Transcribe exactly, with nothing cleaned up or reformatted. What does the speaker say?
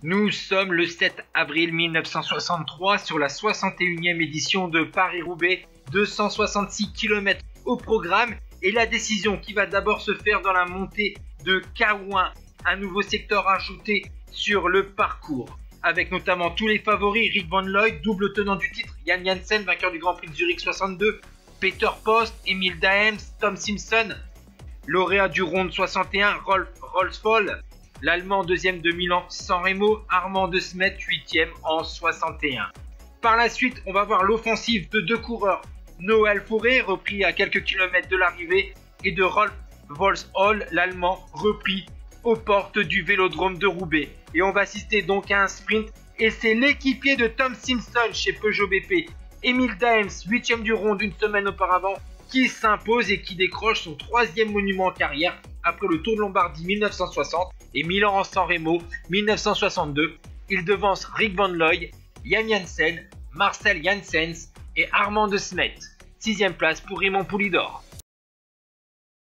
Nous sommes le sept avril mille neuf cent soixante-trois sur la soixante et unième édition de Paris-Roubaix, deux cent soixante-six kilomètres au programme et la décision qui va d'abord se faire dans la montée de Caouin, un nouveau secteur ajouté sur le parcours, avec notamment tous les favoris, Rick Van Looy, double tenant du titre, Jan Janssen, vainqueur du Grand Prix de Zurich soixante-deux, Peter Post, Emil Daems, Tom Simpson, lauréat du Ronde soixante et un, Rolf Rolfsfoll, l'Allemand deuxième de Milan-San Remo, Armand de Smet huitième en soixante et un. Par la suite, on va voir l'offensive de deux coureurs, Noël Fauré, repris à quelques kilomètres de l'arrivée, et de Rolf Wolfshall, l'Allemand, repris aux portes du Vélodrome de Roubaix. Et on va assister donc à un sprint, et c'est l'équipier de Tom Simpson chez Peugeot B P, Emil Daems, huitième du Ronde une semaine auparavant, qui s'impose et qui décroche son troisième monument en carrière après le Tour de Lombardie mille neuf cent soixante et Milan-San Remo mille neuf cent soixante-deux. Il devance Rick Van Looy, Jan Janssen, Marcel Janssens et Armand de Smet. Sixième place pour Raymond Poulidor.